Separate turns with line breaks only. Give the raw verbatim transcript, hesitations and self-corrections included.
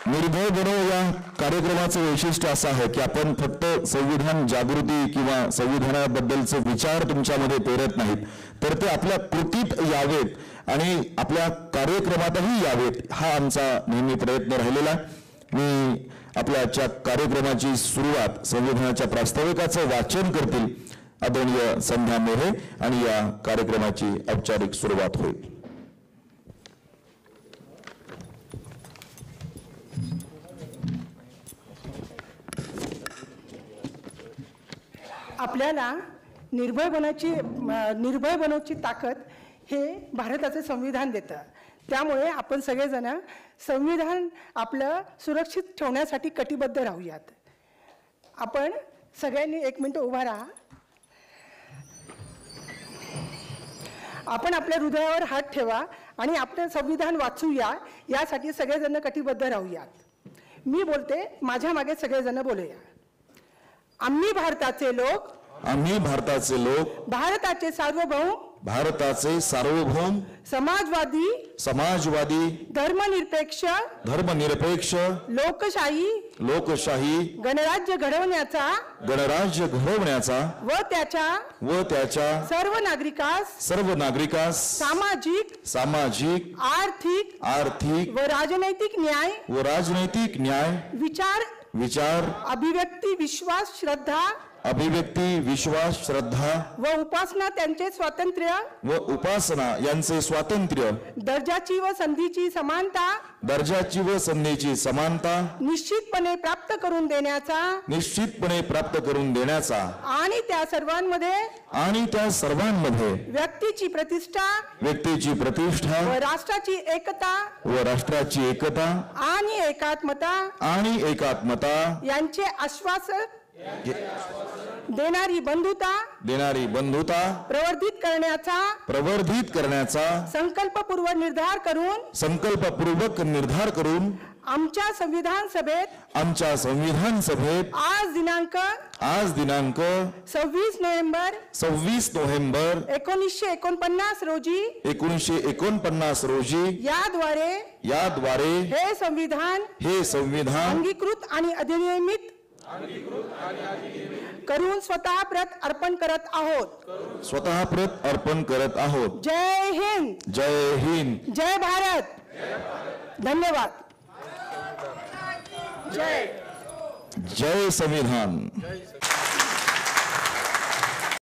निर्भय बनो या कार्यक्रमाचं वैशिष्ट्य असं आहे की आपण फक्त संविधान जागृती किंवा संविधानाबद्दलचे विचार तुमच्यामध्ये पेरत नाहीत, तर ते आपल्या कृतीत यावेत आणि आपल्या कार्यक्रमातही यावेत, हा आमचा नेहमी प्रयत्न राहिलेला. मी आपल्या आजच्या कार्यक्रमाची सुरुवात संविधानाच्या प्रास्ताविकाचं वाचन करतील आदरणीय संध्या मोरे आणि या कार्यक्रमाची औपचारिक सुरुवात होईल.
आपल्याला निर्भय बनाची निर्भय बनवची ताकद हे भारताचे संविधान देतं. त्यामुळे आपण सगळेजण संविधान आपलं सुरक्षित ठेवण्यासाठी कटिबद्ध राहूयात. आपण सगळ्यांनी एक मिनिट उभा राहा. आपण आपल्या हृदयावर हात ठेवा आणि आपलं संविधान वाचूया, यासाठी सगळेजण कटिबद्ध राहूयात. मी बोलते, माझ्या मागे सगळेजण बोलूया. आम्ही भारताचे लोक
आम्ही भारताचे लोक
भारताचे सार्वभौम
भारताचे सार्वभौम
समाजवादी
समाजवादी
धर्मनिरपेक्ष
धर्मनिरपेक्ष
लोकशाही
लोकशाही
गणराज्य घडवण्याचा
गणराज्य घडवण्याचा
व त्याच्या
व त्याच्या
सर्व नागरिकास
सर्व नागरिकास
सामाजिक
सामाजिक
आर्थिक
आर्थिक
व राजनैतिक न्याय
व राजनैतिक न्याय
विचार
विचार
अभिव्यक्ती विश्वास श्रद्धा
अभिव्यक्ती विश्वास श्रद्धा
व उपासना त्यांचे स्वातंत्र्य
व उपासना यांचे स्वातंत्र्य
दर्जाची व संधीची समानता
दर्जाची व संधीची समानता
निश्चितपणे प्राप्त करून देण्याचा
निश्चितपणे प्राप्त करून देण्याचा
आणि त्या सर्वांमध्ये
आणि त्या सर्वांमध्ये
व्यक्तीची प्रतिष्ठा
व्यक्तीची प्रतिष्ठा
व राष्ट्राची एकता
व राष्ट्राची एकता
आणि एकात्मता
आणि एकात्मता
यांचे आश्वासन देणारी बंधुता
देणारी बंधुता
प्रवर्धित करण्याचा
प्रवर्धित करण्याचा
संकल्पपूर्वक निर्धार करून
संकल्पपूर्वक निर्धार करून
आमच्या संविधान सभेत
आमच्या संविधान सभेत
आज दिनांक
आज दिनांक
सव्वीस नोव्हेंबर
सव्वीस नोव्हेंबर
एकोणीसशे एकोणपन्नास रोजी
एकोणीसशे एकोणपन्नास रोजी
याद्वारे
याद्वारे
हे संविधान
हे संविधान
अंगीकृत आणि अधिनियमित करून स्वतः प्रत अर्पण करत आहोत
स्वतः प्रत अर्पण करत आहोत.
जय हिंद.
जय हिंद.
जय भारत. धन्यवाद. जय
जय संविधान.